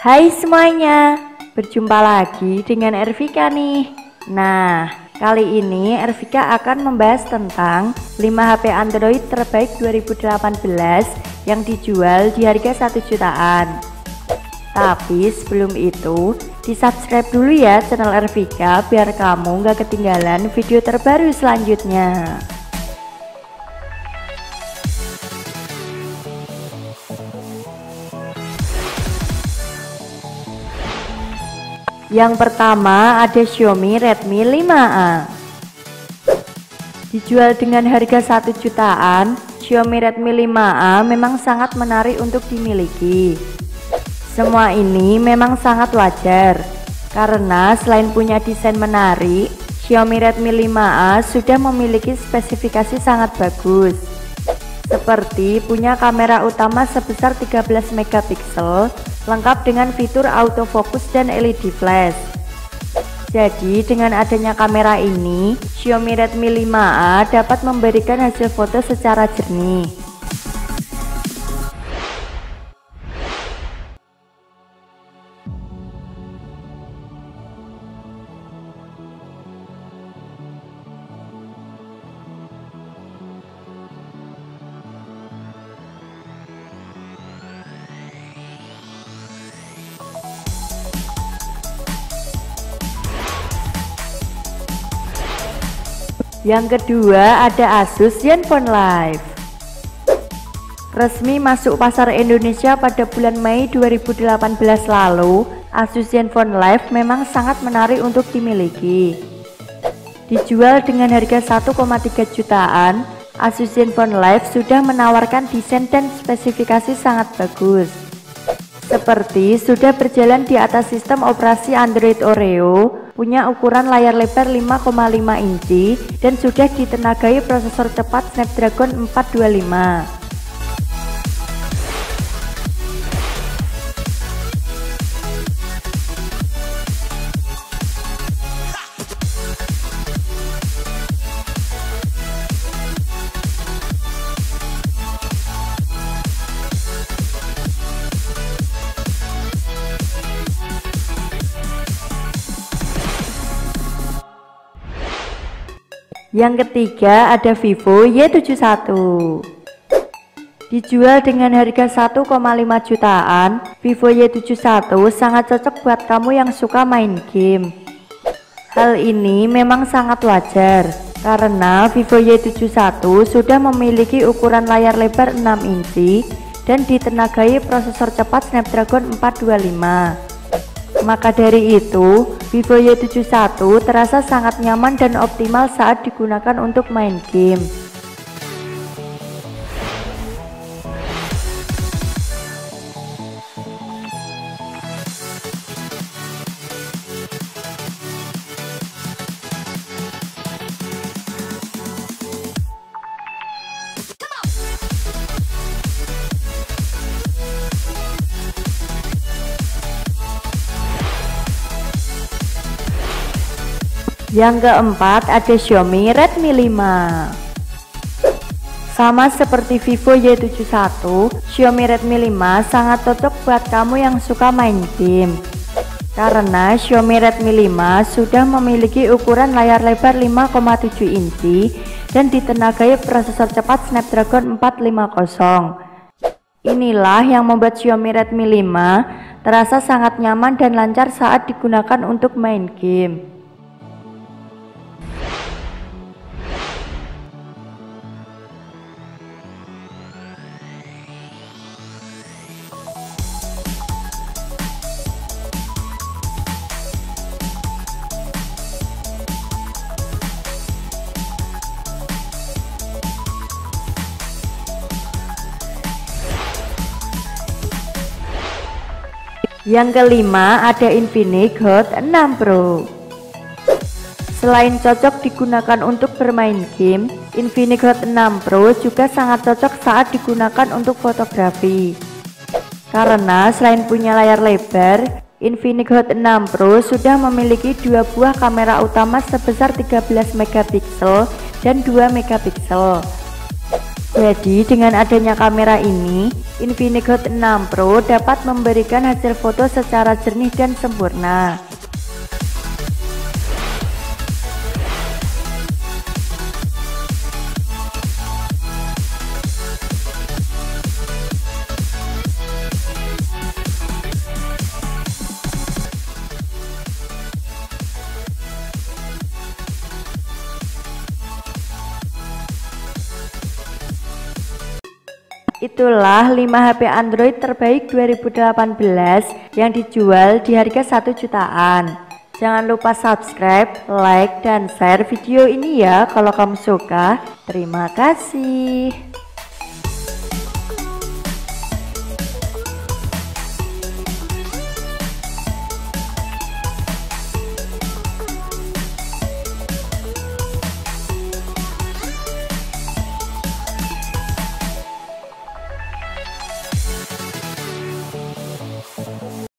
Hai semuanya, berjumpa lagi dengan Ervika nih. Nah, kali ini Ervika akan membahas tentang 5 HP Android terbaik 2018 yang dijual di harga 1 jutaan. Tapi sebelum itu, di subscribe dulu ya channel Ervika biar kamu gak ketinggalan video terbaru selanjutnya. Yang pertama ada Xiaomi Redmi 5A. Dijual dengan harga 1 jutaan, Xiaomi Redmi 5A memang sangat menarik untuk dimiliki. Semua ini memang sangat wajar, karena selain punya desain menarik, Xiaomi Redmi 5A sudah memiliki spesifikasi sangat bagus. Seperti punya kamera utama sebesar 13 megapiksel, lengkap dengan fitur autofocus dan LED flash. Jadi dengan adanya kamera ini, Xiaomi Redmi 5A dapat memberikan hasil foto secara jernih. Yang kedua ada Asus Zenfone Live. Resmi masuk pasar Indonesia pada bulan Mei 2018 lalu, Asus Zenfone Live memang sangat menarik untuk dimiliki. Dijual dengan harga 1,3 jutaan, Asus Zenfone Live sudah menawarkan desain dan spesifikasi sangat bagus. Seperti sudah berjalan di atas sistem operasi Android Oreo, punya ukuran layar lebar 5,5 inci dan sudah ditenagai prosesor cepat Snapdragon 425. Yang ketiga ada Vivo Y71. Dijual dengan harga 1,5 jutaan, Vivo Y71 sangat cocok buat kamu yang suka main game. Hal ini memang sangat wajar, karena Vivo Y71 sudah memiliki ukuran layar lebar 6 inci dan ditenagai prosesor cepat Snapdragon 425. Maka dari itu, Vivo Y71 terasa sangat nyaman dan optimal saat digunakan untuk main game. Yang keempat ada Xiaomi Redmi 5. Sama seperti Vivo Y71, Xiaomi Redmi 5 sangat cocok buat kamu yang suka main game. Karena Xiaomi Redmi 5 sudah memiliki ukuran layar lebar 5,7 inci dan ditenagai prosesor cepat Snapdragon 450. Inilah yang membuat Xiaomi Redmi 5 terasa sangat nyaman dan lancar saat digunakan untuk main game. Yang kelima ada Infinix Hot 6 Pro. Selain cocok digunakan untuk bermain game, Infinix Hot 6 Pro juga sangat cocok saat digunakan untuk fotografi. Karena selain punya layar lebar, Infinix Hot 6 Pro sudah memiliki 2 buah kamera utama sebesar 13 megapiksel dan 2 megapiksel. Jadi dengan adanya kamera ini, Infinix Hot 6 Pro dapat memberikan hasil foto secara jernih dan sempurna. Itulah 5 HP Android terbaik 2018 yang dijual di harga 1 jutaan. Jangan lupa subscribe, like, dan share video ini ya kalau kamu suka. Terima kasih.